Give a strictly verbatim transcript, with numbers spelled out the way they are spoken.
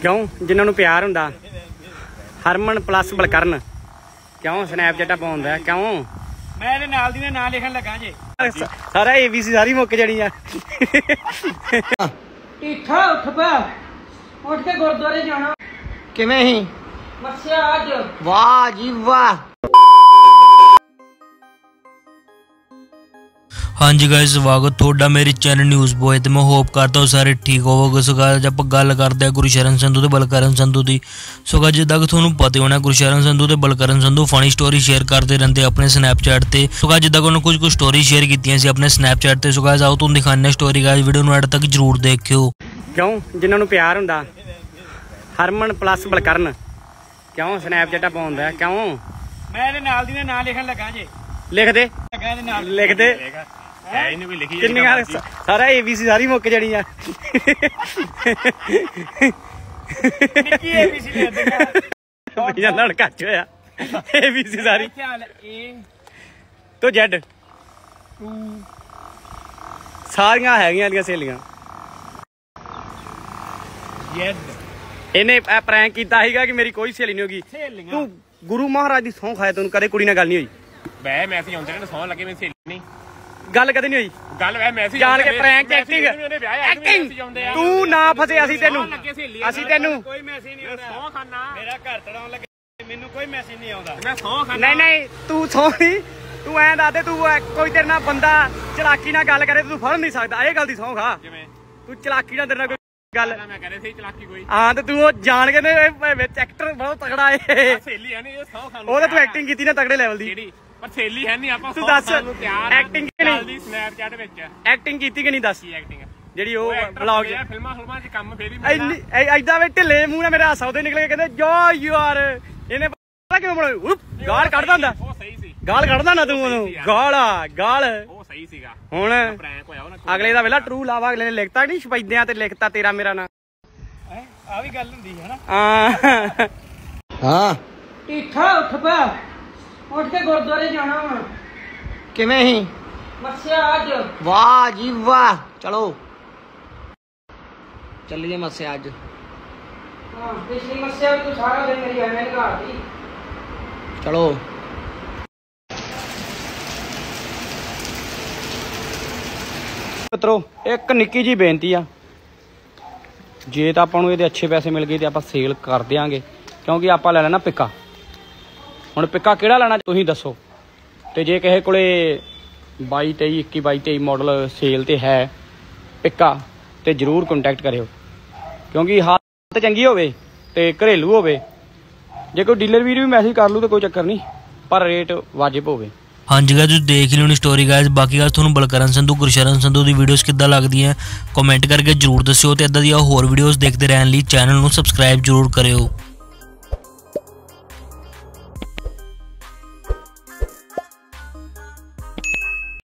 क्यों जिन्होंने प्यार हुंदा हरमन प्लस बलकरन क्यों स्नैपचैटा पाउंदा क्यों मैं दे नाल दी ने नाम लिखन लगा जे सारा एबीसी सारी मुक जणी आ इठा उठ पा उठ के गुरुद्वारे जाना किवें ही मस्या आज वाह जी वाह। हाँ जी गाइस स्वागत थोड़ा मेरी चैनल न्यूज़ बॉय तो मैं होप करता हूँ सारे ठीक होवोगे। सो गाइस आप गल करते हैं गुरशरण संधू ते बलकरण संधू की। सो गाइस जिद्दां कि तुहानूं पता होना गुरशरण संधू ते Balkaran Sandhu funny story share करते रहते अपने स्नैपचैट ते। सो गाइस जिद्दां कि उन्होंने कुछ कुछ स्टोरी शेयर कीतियां सी अपने स्नैपचैट ते। सो गाइस आओ तुहानूं दिखाने स्टोरी गाइस वीडियो नूं एंड तक जरूर देखियो। क्यों जिन्होंने प्यार हुंदा हरमन प्लस बलकरन क्यों स्नैपचैटा पाउंदा क्यों मैं दे नाल दी ने नाम लिखन लगा जे लिख दे लिख दे सारा एबीसी सारी मुक जणी आ एबीसी सारी तो जेड सारियां हैगियां ਦੀਆਂ ਸਹੇਲੀਆਂ ਇਹਨੇ ਪ੍ਰੈਂਕ ਕੀਤਾ ਸੀਗਾ ਕਿ ਮੇਰੀ ਕੋਈ ਸਹੇਲੀ ਨਹੀਂ ਹੋਗੀ। ਤੂੰ ਗੁਰੂ ਮਹਾਰਾਜ ਦੀ ਸਹੁੰ ਖਾਏ ਤੈਨੂੰ ਕਦੇ ਕੁੜੀ ਨਾਲ ਗੱਲ ਨਹੀਂ ਹੋਈ ਬੈ ਮੈਸੇਜ ਆਉਂਦੇ ਨੇ ਸਹੁੰ ਲੱਗੇ ਮੇਰੀ ਸਹੇਲੀ ਨਹੀਂ ਗੱਲ ਕਦੇ ਨਹੀਂ ਹੋਈ ਗੱਲ ਵੈ ਮੈਸੇਜ ਜਾਣ ਕੇ ਪ੍ਰੈਂਕ ਐਕਟਿੰਗ ਐਕਟਿੰਗ ਤੂੰ ਨਾ ਫਸੇ ਅਸੀਂ ਤੈਨੂੰ ਅਸੀਂ ਤੈਨੂੰ ਕੋਈ ਮੈਸੇਜ ਨਹੀਂ ਆਉਂਦਾ ਸਹੁੰ ਖਾਨਾ ਮੇਰਾ ਘਰ ਤੜਾਉਣ ਲੱਗੇ ਮੈਨੂੰ ਕੋਈ ਮੈਸੇਜ ਨਹੀਂ ਆਉਂਦਾ ਮੈਂ ਸਹੁੰ ਖਾਨਾ ਨਹੀਂ ਨਹੀਂ ਤੂੰ ਸਹੁੰ ਨਹੀਂ ਤੂੰ ਐਂ ਦੱਸ ਦੇ ਤੂੰ ਕੋਈ ਤੇਰੇ ਨਾਲ ਬੰਦਾ ਚਲਾਕੀ ਨਾਲ ਗੱਲ ਕਰੇ ਤੂੰ ਫੜ ਨਹੀਂ ਸਕਦਾ ਇਹ ਗੱਲ ਦੀ ਸਹੁੰ ਖਾ ਕਿਵੇਂ ਤੂੰ ਚਲਾਕੀ ਨਾਲ ਤੇਰੇ ਨਾਲ ਕੋਈ ਗੱਲ ਮੈਂ ਕਰੇ ਸੀ ਚਲਾਕੀ ਕੋਈ ਹਾਂ ਤੇ ਤੂੰ ਉਹ ਜਾਣ ਕੇ ਨੇ ਵਿੱਚ ਐਕਟਰ ਬਹੁਤ ਤਗੜਾ ਏ ਸਹੇਲੀ ਹੈ ਨਹੀਂ ਇਹ ਸਹੁੰ ਖਾਨਾ ਉਹ ਤਾਂ ਤੂੰ ਐਕਟਿੰਗ ਕੀਤੀ ਨਾ ਤਗੜੇ ਲੈਵਲ ਦੀ ਪਰ ਸਹੇਲੀ ਹੈ ਨਹੀਂ ਆਪਾਂ ਤੂੰ ਦੱਸ ਐਕਟਿੰਗ ਕਿ ਨਹੀਂ ਸਨੈਪਚੈਟ ਵਿੱਚ ਐਕਟਿੰਗ ਕੀਤੀ ਕਿ ਨਹੀਂ ਦੱਸ ਐਕਟਿੰਗ ਜਿਹੜੀ ਉਹ ਵਲੌਗ ਚ ਫਿਲਮਾਂ ਫਿਲਮਾਂ ਚ ਕੰਮ ਫੇਰ ਹੀ ਐਦਾਂ ਵੇ ਢਿੱਲੇ ਮੂੰਹ ਨਾਲ ਮੇਰੇ ਹਾਸਾ ਉਹਦੇ ਨਿਕਲ ਕੇ ਕਹਿੰਦੇ ਜੋ ਯਾਰ ਇਹਨੇ ਪਤਾ ਕਿਵੇਂ ਬਣਾਉ ਗਾਲ ਕੱਢਦਾ ਹੁੰਦਾ ਉਹ ਸਹੀ ਸੀ ਗਾਲ ਕੱਢਦਾ ਨਾ ਤੂੰ ਉਹਨੂੰ ਗਾਲ ਗਾਲ ਉਹ ਸਹੀ ਸੀਗਾ ਹੁਣ ਪ੍ਰੈਂਕ ਹੋਇਆ ਉਹਨਾਂ ਅਗਲੇ ਦਾ ਵੇਲਾ ਟਰੂ ਲਾਵਾ ਅਗਲੇ ਨੇ ਲਿਖਤਾ ਨਹੀਂ ਸਪੈਦਿਆਂ ਤੇ ਲਿਖਤਾ ਤੇਰਾ ਮੇਰਾ ਨਾਂ ਆ ਵੀ ਗੱਲ ਹੁੰਦੀ ਹੈ ਨਾ ਹਾਂ ਹਾਂ ਇਠਾ ਉੱਠ ਪਾ उठ के गुरुद्वारे जाना वा किवें ही मस्या आज वाह जी वाह। चलो चलिए मस्या आज हां पिछली मस्या भी तू सारा दिन मेरी एवें निकालती चलो मित्रों एक निक्की जी बेनती आ जे तां आपां नूं इहदे अच्छे पैसे मिल गए ते आपां सेल कर देंगे क्योंकि आपां लै लेना पिक्का ਹੁਣ ਪਿੱਕਾ ਕਿਹੜਾ ਲੈਣਾ ਤੁਸੀਂ ਦੱਸੋ ਤੇ ਜੇ ਕਿਸੇ ਕੋਲੇ ਬਾਈ ਤੇਈ ਇੱਕੀ ਬਾਈ ਤੇਈ ਮਾਡਲ ਸੇਲ ਤੇ ਹੈ ਪਿੱਕਾ ਤੇ ਜਰੂਰ ਕੰਟੈਕਟ ਕਰਿਓ ਕਿਉਂਕਿ ਹਾਲਤ ਚੰਗੀ ਹੋਵੇ ਤੇ ਘਰੇਲੂ ਹੋਵੇ ਜੇ ਕੋਈ ਡੀਲਰ ਵੀਰ ਵੀ ਮੈਸੇਜ ਕਰ ਲੂ ਤਾਂ ਕੋਈ ਚੱਕਰ ਨਹੀਂ ਪਰ ਰੇਟ ਵਾਜਿਬ ਹੋਵੇ। हाँ जी गाइस देख ली होनी स्टोरी गाइस बाकी गाइस तुहानूं बलकरण संधू गुरशरण संधू दी वीडियोस किद्दां लगदियां कमेंट करके जरूर दस्सिओ ते इदां दी होर वीडियोस देखते रहने लई चैनल नूं सबसक्राइब जरूर करिओ।